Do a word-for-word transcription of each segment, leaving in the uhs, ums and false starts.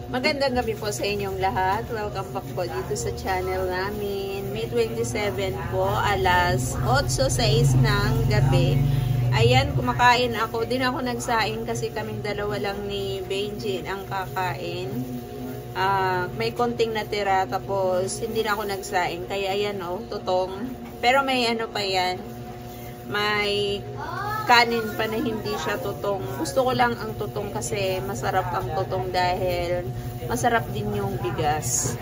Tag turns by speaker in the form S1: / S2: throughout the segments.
S1: Magandang gabi po sa inyong lahat. Welcome back po dito sa channel namin. May twenty-seven po, alas eight oh six ng gabi. Ayan, kumakain ako. Din ako nagsaing kasi kaming dalawa lang ni Benji ang kakain. Uh, may konting natira tapos hindi na ako nagsaing. Kaya ayan o, oh, tutong. Pero may ano pa yan. May kanin pa na hindi siya tutong. Gusto ko lang ang tutong kasi masarap ang tutong dahil masarap din yung bigas.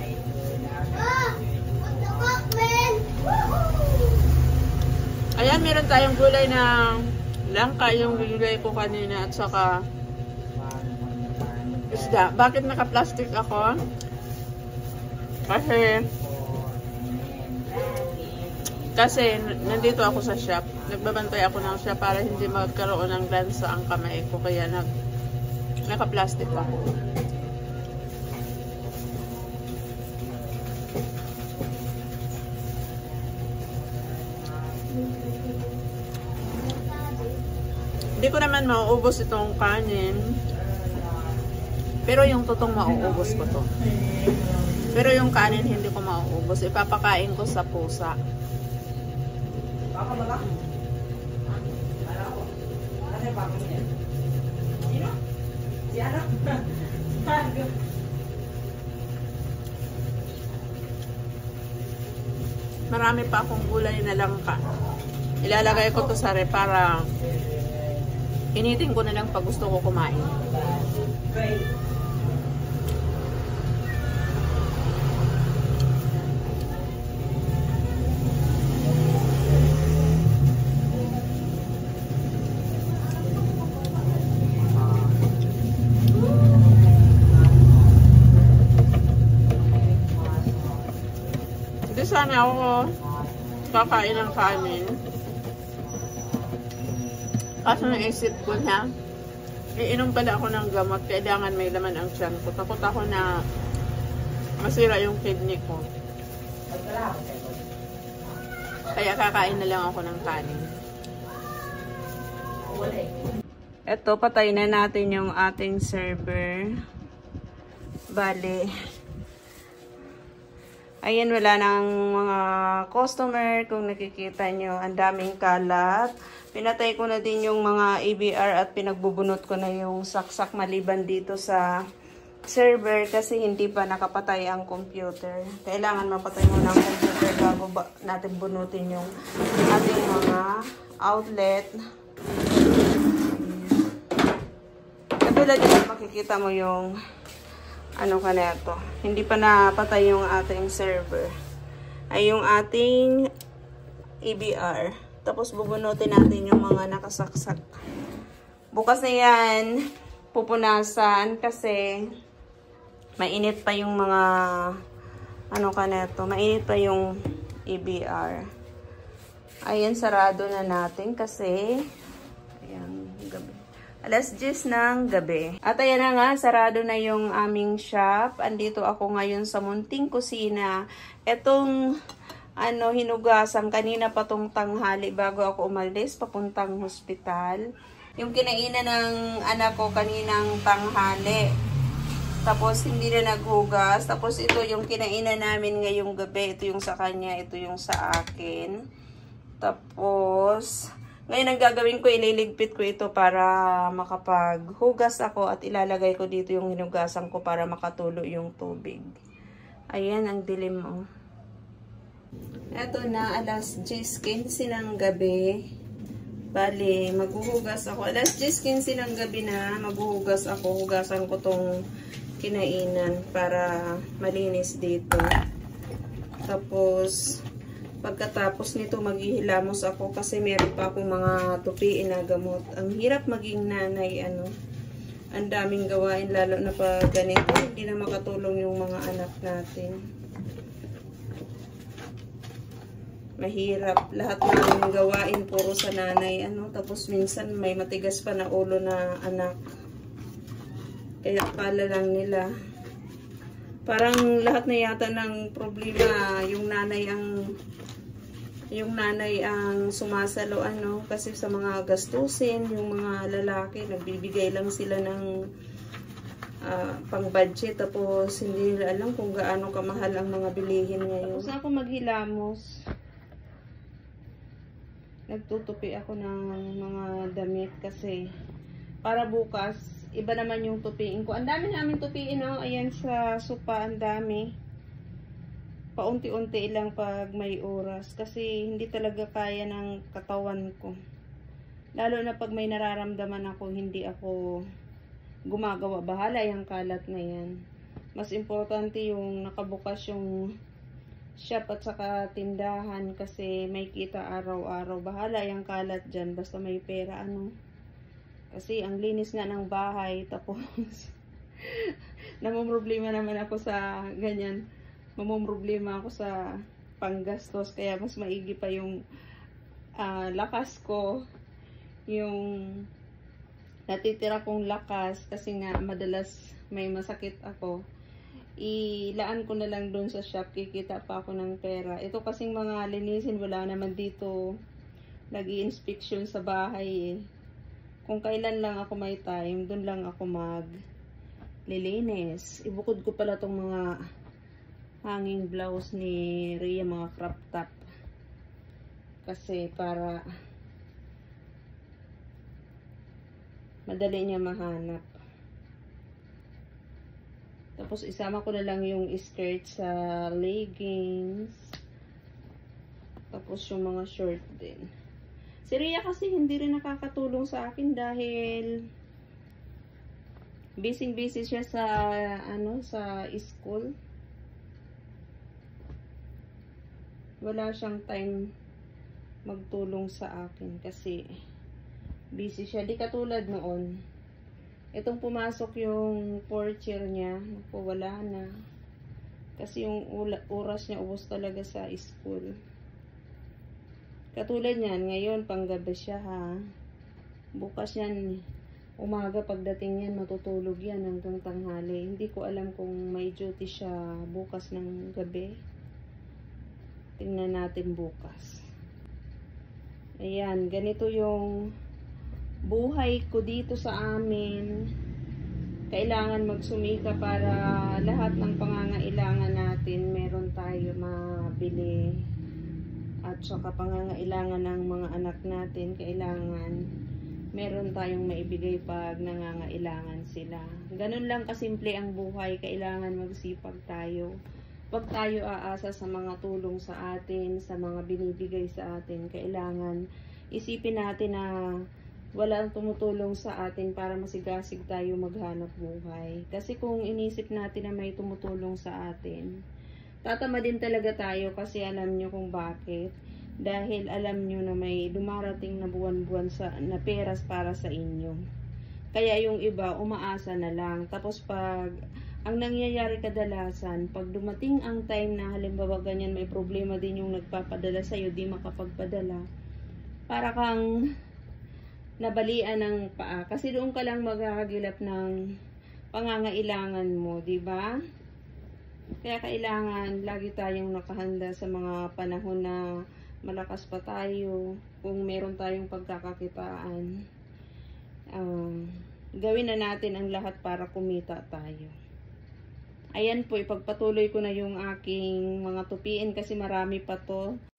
S1: Ayan, meron tayong gulay na langka yung gulay ko kanina at saka isda. Bakit naka-plastic ako? Kasi Kasi nandito ako sa shop. Nagbabantay ako ng shop para hindi magkaroon ng lansa ang kamay ko. Kaya nag, naka-plastic ako. Hindi ko naman mauubos itong kanin. Pero yung tutong mauubos ko to. Pero yung kanin hindi ko mauubos. Ipapakain ko sa pusa. Baka baka. Ano ako? Ano yung baka niya? Sino? Si ano? Marami pa akong gulay na langka. Ilalagay ko to sa ref para initin ko na lang pag gusto ko kumain. Sana ako kakain ng kanin. Kaso naisip ko na iinom pala ako ng gamot. Kailangan may laman ang tiyan ko. Takot ako na masira yung kidney ko. Kaya kakain na lang ako ng kanin. Eto, patay na natin yung ating server. Bale, ayan, wala nang mga customer. Kung nakikita nyo, ang daming kalat. Pinatay ko na din yung mga A B R at pinagbubunot ko na yung saksak maliban dito sa server kasi hindi pa nakapatay ang computer. Kailangan mapatay muna ang computer bago ba natin bunutin yung ating mga outlet. Katulad dito, makikita mo yung ano ka na ito. Hindi pa napatay yung ating server. Ay yung ating A B R. Tapos bubunutin natin yung mga nakasaksak. Bukas na yan, pupunasan kasi mainit pa yung mga ano ka na ito. Mainit pa yung A B R. Ayan, sarado na natin kasi ayan, gabi. alas diyes ng gabi. At ayan na nga, sarado na yung aming shop. Andito ako ngayon sa munting kusina. Etong ano, hinugasan kanina pa tong tanghali bago ako umalis papuntang hospital. Yung kinainan ng anak ko kaninang tanghali. Tapos hindi na naghugas. Tapos ito yung kinainan namin ngayong gabi. Ito yung sa kanya, ito yung sa akin. Tapos ngayon ang gagawin ko, ililigpit ko ito para makapaghugas ako at ilalagay ko dito yung hinugasan ko para makatulo yung tubig. Ayan, ang dilim mo. Ito na, alas diyes quince ng gabi. Bali, maghuhugas ako. alas diyes quince ng gabi na, maghuhugas ako. Hugasan ko tong kinainan para malinis dito. Tapos pagkatapos nito, maghihilamos ako kasi meron pa akong mga tupiin na gamot. Ang hirap maging nanay, ano. Ang daming gawain, lalo na pag ganito, hindi na makatulong yung mga anak natin. Mahirap. Lahat ng gawain, puro sa nanay, ano. Tapos minsan may matigas pa na ulo na anak. Kaya pala lang nila. Parang lahat na yata ng problema, yung nanay ang yung nanay ang sumasalo, ano, kasi sa mga gastusin, yung mga lalaki, nagbibigay lang sila ng uh, pang budget. Tapos hindi nila alam kung gaano kamahal ang mga bilihin ngayon. Tapos ako maghilamos. Nagtutupi ako ng mga damit kasi para bukas, iba naman yung tupiin ko. Ang dami namin tupiin, no? Ayan sa sopa, ang dami. Paunti-unti lang pag may oras. Kasi hindi talaga kaya ng katawan ko. Lalo na pag may nararamdaman ako, hindi ako gumagawa. Bahala yung kalat na yan. Mas importante yung nakabukas yung shop at saka tindahan kasi may kita araw-araw. Bahala yung kalat dyan basta may pera, ano. Kasi ang linis nga ng bahay, tapos namumroblema naman ako sa ganyan. Mamumroblema ako sa panggastos, kaya mas maigi pa yung uh, lakas ko, yung natitira kong lakas kasi nga madalas may masakit ako. Ilaan ko na lang doon sa shop, kikita pa ako ng pera. Ito kasing mga linisin, wala naman dito nag-i-inspection sa bahay eh. Kung kailan lang ako may time, doon lang ako mag lilinis. Ibukod ko pala tong mga hanging blouse ni Rhea, mga crop top. Kasi para madali niya mahanap. Tapos isama ko na lang yung skirt sa leggings. Tapos yung mga short din. Si Rhea kasi hindi rin nakakatulong sa akin dahil busy-busy siya sa ano sa school. Wala siyang time magtulong sa akin kasi busy siya. Di katulad noon. Itong pumasok yung fourth year niya, naku, wala na. Kasi yung oras niya ubos talaga sa school. Katulad niyan, ngayon panggabi siya ha. Bukas yan, umaga pagdating yan, matutulog yan hanggang tanghali. Hindi ko alam kung may duty siya bukas ng gabi. Tingnan natin bukas. Ayan, ganito yung buhay ko dito sa amin. Kailangan magsumika para lahat ng pangangailangan natin meron tayo mabili. At saka pangangailangan ng mga anak natin, kailangan meron tayong maibigay pag nangangailangan sila. Ganun lang kasimple ang buhay. Kailangan magsipag tayo. Huwag tayo aasa sa mga tulong sa atin, sa mga binibigay sa atin. Kailangan isipin natin na walang tumutulong sa atin para masigasig tayo maghanap buhay. Kasi kung inisip natin na may tumutulong sa atin, tatama din talaga tayo kasi alam nyo kung bakit. Dahil alam nyo na may dumarating na buwan-buwan sa, na peras para sa inyo. Kaya yung iba, umaasa na lang. Tapos pag, ang nangyayari kadalasan, pag dumating ang time na halimbawa ganyan, may problema din yung nagpapadala sa'yo, di makapagpadala. Para kang nabalian ng paa. Kasi doon ka lang magkakagilap ng pangangailangan mo, di ba? Kaya kailangan lagi tayong nakahanda sa mga panahon na malakas pa tayo. Kung meron tayong pagkakakitaan, um, gawin na natin ang lahat para kumita tayo. Ayan po, ipagpatuloy ko na yung aking mga tupiin kasi marami pa to.